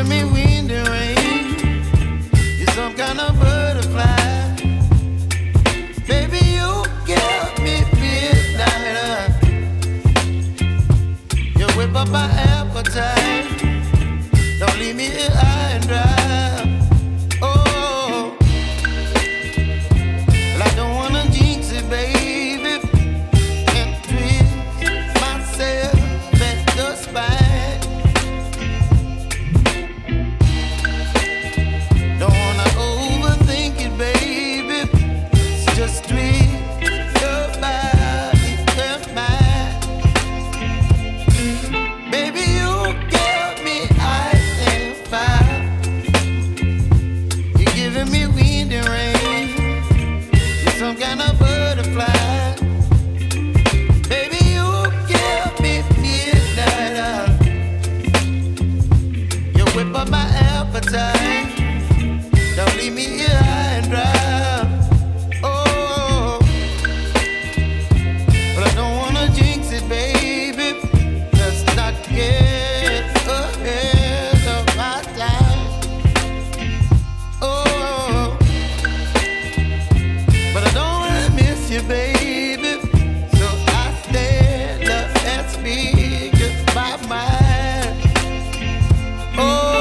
giving me wind and rain. You're some kind of butterfly. Baby, you give me midnight. You whip up my appetite. Don't leave me here high and dry. Oh, well, I don't wanna jinx it, baby. Can't twist myself at the spine. Don't wanna overthink it, baby. It's just twist your body and mine. Baby, you give me ice and fire. You're giving me wind and rain. You're some kind of butterfly. Baby, you give me midnight. You whip up my appetite. Don't leave me here high and dry. Oh, but I don't wanna jinx it, baby. Let's not get ahead of my time. Oh, but I don't wanna miss you, baby. So I stand up and speak just my mind. Oh.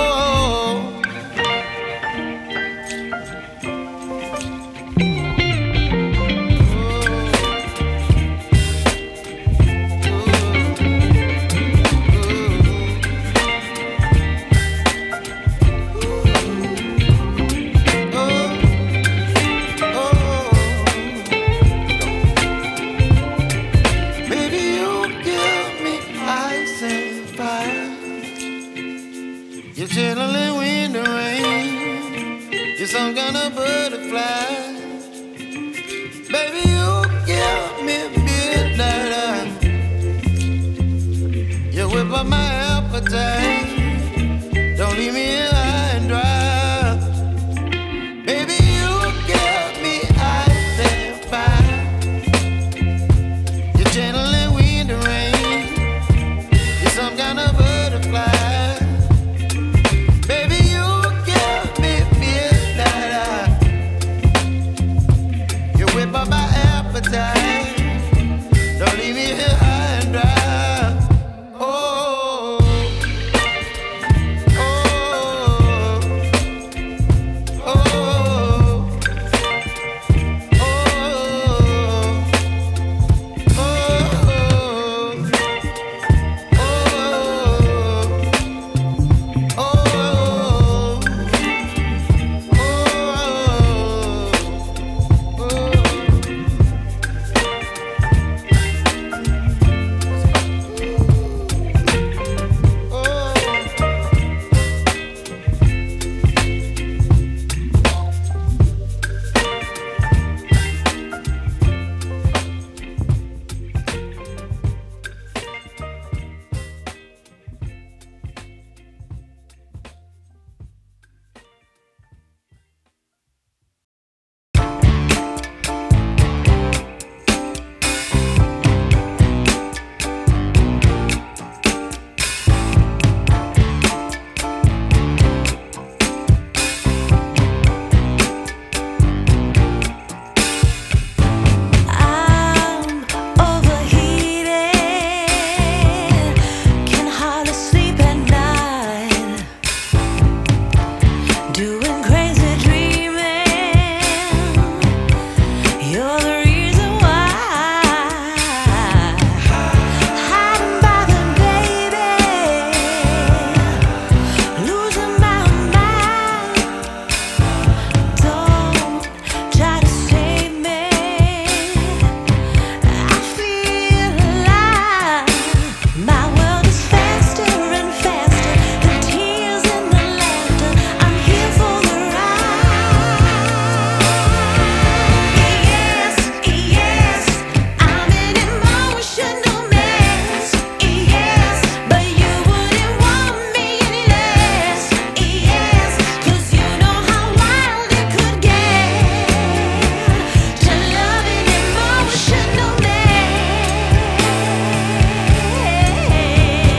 You're chilling wind and rain. You're some kind of butterfly. Baby, you give me midnight. You whip up my appetite. Don't leave me